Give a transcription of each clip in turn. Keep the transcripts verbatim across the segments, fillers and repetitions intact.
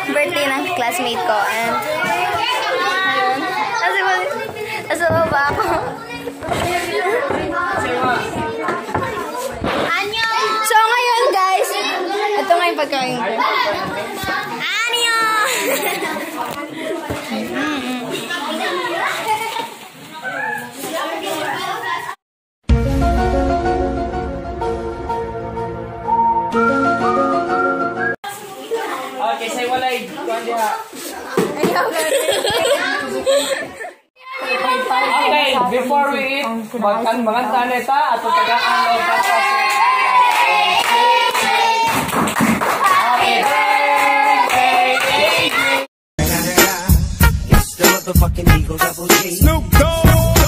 birthday ng classmate ko. And, ayun. Nasa ba? Nasa baba ako. So, ngayon, guys, ito nga yung pagkain ko. Anyo! Okay, say walay. Kuan diha. Okay, before we eat, magkan manganta neta ato tagaan og pasta. Happy birthday, it's the motherfucking Eagle Double G. Snoop Dogg.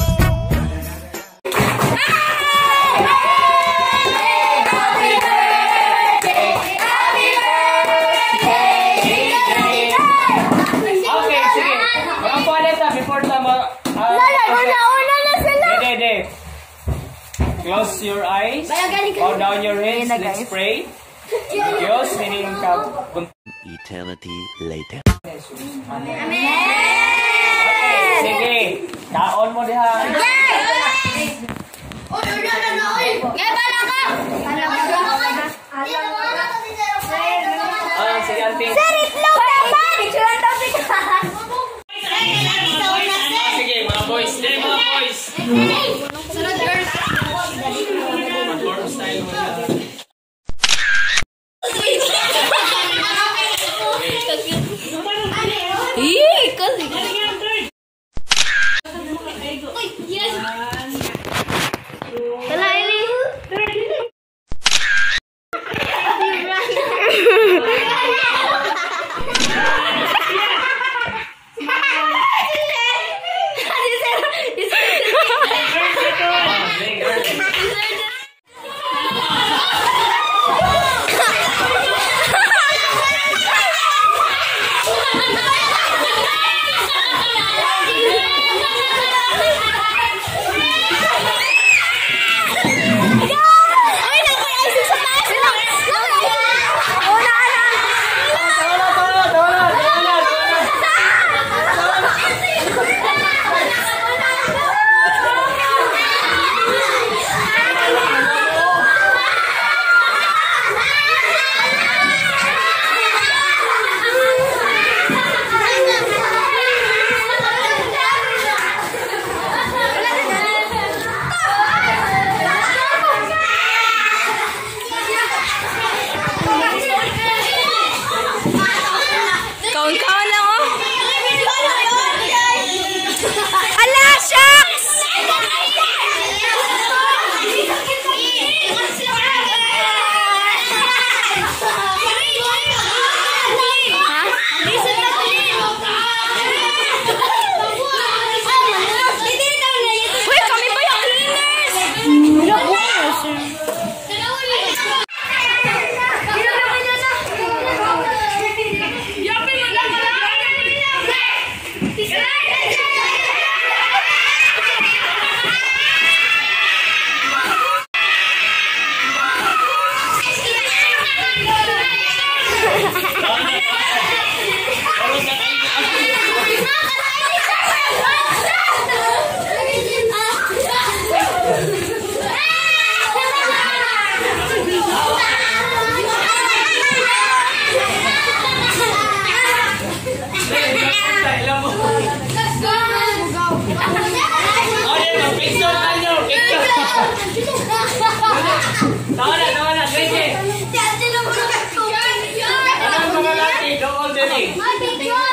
Close your eyes, bow down your heads, let's pray. Diyos, meaning ka. Eternity later. Amen! Okay, sige. Kaon mo diha. Yay! Oy, oy, oy, oy! Yay, bala ka! Ah, sige, auntie. Sir, itlog naman! Picturean to, picturean! Sige, mga boys. Sige, mga boys. Sunod, girls. Mag-form style mo na. Ih, kasi. Wala, Eli. Tawa na, tawa na, sige. Anong mga lati? Don't all the